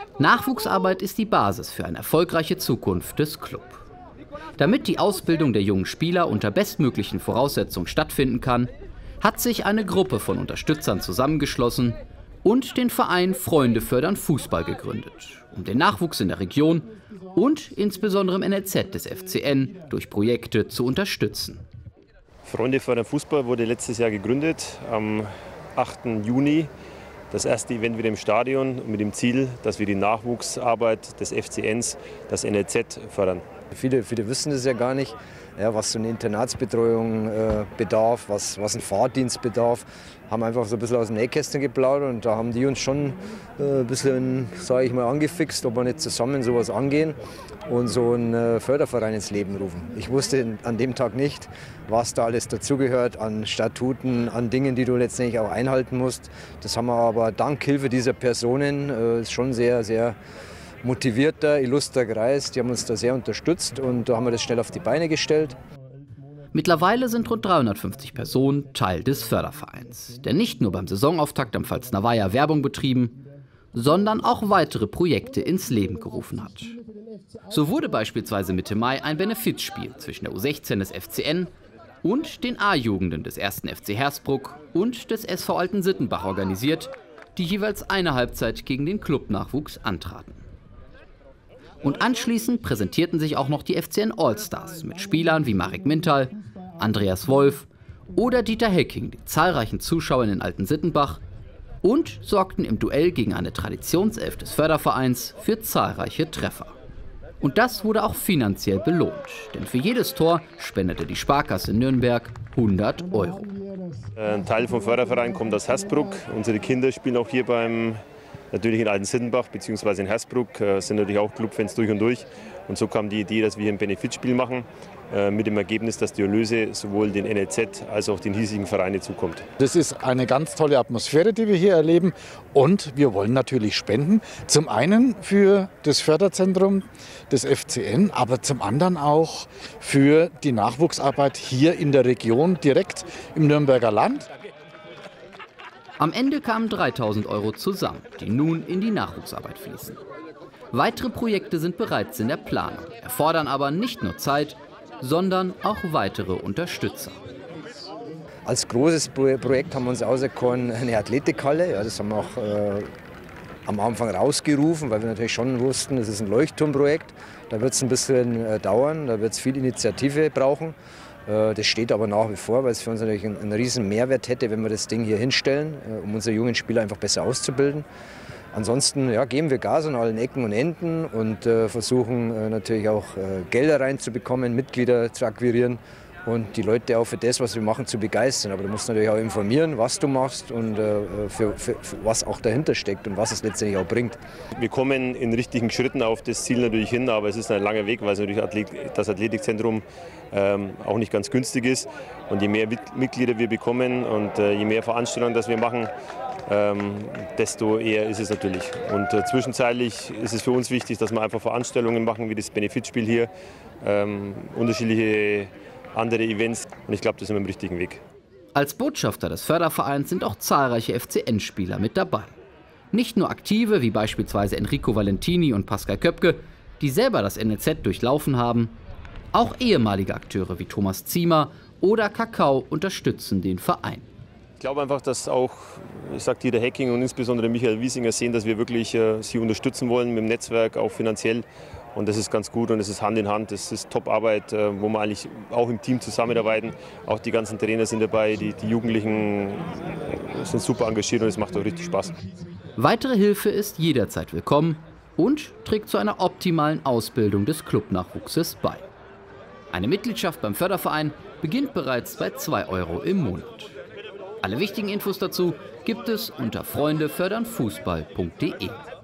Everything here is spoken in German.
Nachwuchsarbeit ist die Basis für eine erfolgreiche Zukunft des Club. Damit die Ausbildung der jungen Spieler unter bestmöglichen Voraussetzungen stattfinden kann, hat sich eine Gruppe von Unterstützern zusammengeschlossen und den Verein Freunde fördern Fußball gegründet, um den Nachwuchs in der Region und insbesondere im NLZ des FCN durch Projekte zu unterstützen. Freunde fördern Fußball wurde letztes Jahr gegründet, am 8. Juni. Das erste Event wieder im Stadion mit dem Ziel, dass wir die Nachwuchsarbeit des FCNs, das NLZ, fördern. Viele wissen das ja gar nicht, ja, was so eine Internatsbetreuung bedarf, was ein Fahrdienst bedarf. Haben einfach so ein bisschen aus dem Nähkästchen geplaudert und da haben die uns schon ein bisschen, sage ich mal, angefixt, ob wir nicht zusammen sowas angehen und so einen Förderverein ins Leben rufen. Ich wusste an dem Tag nicht, was da alles dazugehört an Statuten, an Dingen, die du letztendlich auch einhalten musst. Das haben wir aber dank Hilfe dieser Personen schon sehr motivierter, illustrer Kreis. Die haben uns da sehr unterstützt und da haben wir das schnell auf die Beine gestellt. Mittlerweile sind rund 350 Personen Teil des Fördervereins, der nicht nur beim Saisonauftakt am Pfalzner Weiher Werbung betrieben, sondern auch weitere Projekte ins Leben gerufen hat. So wurde beispielsweise Mitte Mai ein Benefizspiel zwischen der U16 des FCN und den A-Jugenden des 1. FC Hersbruck und des SV Alten-Sittenbach organisiert, die jeweils eine Halbzeit gegen den Clubnachwuchs antraten. Und anschließend präsentierten sich auch noch die FCN Allstars mit Spielern wie Marek Mintal, Andreas Wolf oder Dieter Hecking, die zahlreichen Zuschauern in Alten-Sittenbach, und sorgten im Duell gegen eine Traditionself des Fördervereins für zahlreiche Treffer. Und das wurde auch finanziell belohnt, denn für jedes Tor spendete die Sparkasse Nürnberg 100 €. Ein Teil vom Förderverein kommt aus Hersbruck. Unsere Kinder spielen auch hier natürlich in Alten-Sittenbach bzw. in Hersbruck, sind natürlich auch Clubfans durch und durch. Und so kam die Idee, dass wir ein Benefizspiel machen, mit dem Ergebnis, dass die Erlöse sowohl den NLZ als auch den hiesigen Vereinen zukommt. Das ist eine ganz tolle Atmosphäre, die wir hier erleben. Und wir wollen natürlich spenden. Zum einen für das Förderzentrum des FCN, aber zum anderen auch für die Nachwuchsarbeit hier in der Region, direkt im Nürnberger Land. Am Ende kamen 3.000 € zusammen, die nun in die Nachwuchsarbeit fließen. Weitere Projekte sind bereits in der Planung, erfordern aber nicht nur Zeit, sondern auch weitere Unterstützer. Als großes Projekt haben wir uns auserkoren eine Athletikhalle. Ja, das haben wir auch am Anfang rausgerufen, weil wir natürlich schon wussten, es ist ein Leuchtturmprojekt. Da wird es ein bisschen dauern, da wird es viel Initiative brauchen. Das steht aber nach wie vor, weil es für uns natürlich einen riesen Mehrwert hätte, wenn wir das Ding hier hinstellen, um unsere jungen Spieler einfach besser auszubilden. Ansonsten geben wir Gas an allen Ecken und Enden und versuchen natürlich auch Gelder reinzubekommen, Mitglieder zu akquirieren und die Leute auch für das, was wir machen, zu begeistern. Aber du musst natürlich auch informieren, was du machst und für was auch dahinter steckt und was es letztendlich auch bringt. Wir kommen in richtigen Schritten auf das Ziel natürlich hin, aber es ist ein langer Weg, weil es natürlich das Athletikzentrum auch nicht ganz günstig ist. Und je mehr Mitglieder wir bekommen und je mehr Veranstaltungen das wir machen, desto eher ist es natürlich. Und zwischenzeitlich ist es für uns wichtig, dass wir einfach Veranstaltungen machen, wie das Benefizspiel hier, unterschiedliche andere Events. Und ich glaube, das sind wir im richtigen Weg. Als Botschafter des Fördervereins sind auch zahlreiche FCN-Spieler mit dabei. Nicht nur Aktive, wie beispielsweise Enrico Valentini und Pascal Köpke, die selber das NLZ durchlaufen haben. Auch ehemalige Akteure wie Thomas Ziemer oder Kakao unterstützen den Verein. Ich glaube einfach, dass auch, Dieter Hecking und insbesondere Michael Wiesinger sehen, dass wir wirklich sie unterstützen wollen mit dem Netzwerk, auch finanziell. Und das ist ganz gut und es ist Hand in Hand, das ist Top-Arbeit, wo wir eigentlich auch im Team zusammenarbeiten. Auch die ganzen Trainer sind dabei, die Jugendlichen sind super engagiert und es macht auch richtig Spaß. Weitere Hilfe ist jederzeit willkommen und trägt zu einer optimalen Ausbildung des Clubnachwuchses bei. Eine Mitgliedschaft beim Förderverein beginnt bereits bei 2 € im Monat. Alle wichtigen Infos dazu gibt es unter freundefördernfußball.de.